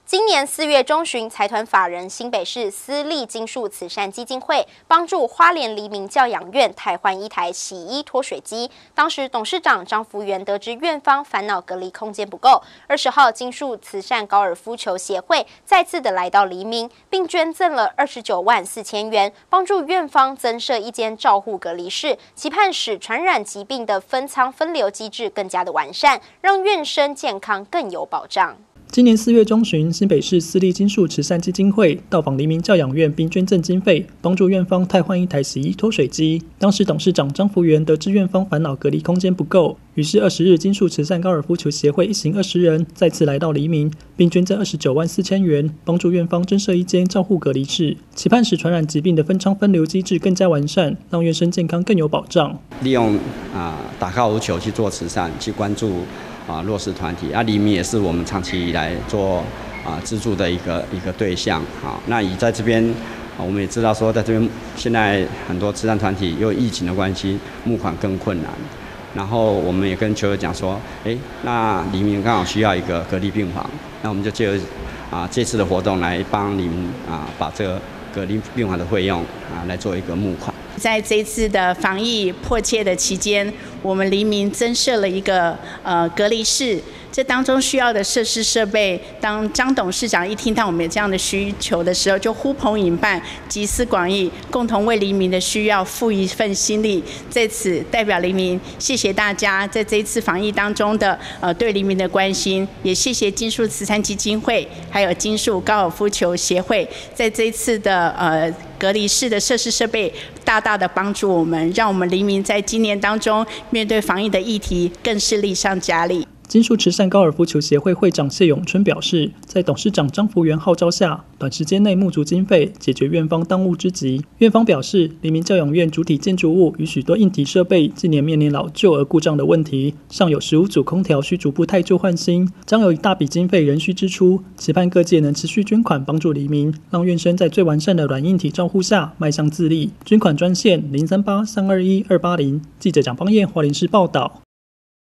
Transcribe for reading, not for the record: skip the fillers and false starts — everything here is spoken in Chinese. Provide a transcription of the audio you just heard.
今年4月中旬，财团法人新北市私立金树慈善基金会帮助花莲黎明教养院汰换一台洗衣脱水机。当时董事长张福元得知院方烦恼隔离空间不够，20号金树慈善高尔夫球协会再次的来到黎明，并捐赠了29万4千元，帮助院方增设一间照护隔离室，期盼使传染疾病的分仓分流机制更加的完善，让院生健康更有保障。 今年4月中旬，新北市私立金树慈善基金会到访黎明教养院，并捐赠经费，帮助院方汰换一台洗衣脱水机。当时董事长张福元得知院方烦恼隔离空间不够，于是20日金树慈善高尔夫球协会一行20人再次来到黎明，并捐赠29万4千元，帮助院方增设一间照护隔离室，期盼使传染疾病的分仓分流机制更加完善，让院生健康更有保障。 利用打高尔夫球去做慈善，去关注弱势团体黎明也是我们长期以来做资助的一个对象。那在这边我们也知道说，在这边现在很多慈善团体因为疫情的关系，募款更困难。然后我们也跟球友讲说，那黎明刚好需要一个隔离病房，那我们就借由这次的活动来帮黎明把这个隔离病房的费用来做一个募款。 在这一次的防疫迫切的期间，我们黎明增设了一个隔离室，这当中需要的设施设备，当张董事长一听到我们有这样的需求的时候，就呼朋引伴，集思广益，共同为黎明的需要付一份心力。在此代表黎明，谢谢大家在这一次防疫当中的对黎明的关心，也谢谢金树慈善基金会，还有金树高尔夫球协会，在这一次的隔离室的设施设备大大的帮助我们，让我们黎明在今年当中面对防疫的议题更是力上加力。 金树慈善高尔夫球协会会长谢永春表示，在董事长张福元号召下，短时间内募足经费，解决院方当务之急。院方表示，黎明教养院主体建筑物与许多硬体设备近年面临老旧而故障的问题，尚有15组空调需逐步汰旧换新，将有一大笔经费仍需支出，期盼各界能持续捐款帮助黎明，让院生在最完善的软硬体照护下迈向自立。捐款专线038-321-280。记者蒋邦彦花莲市报道。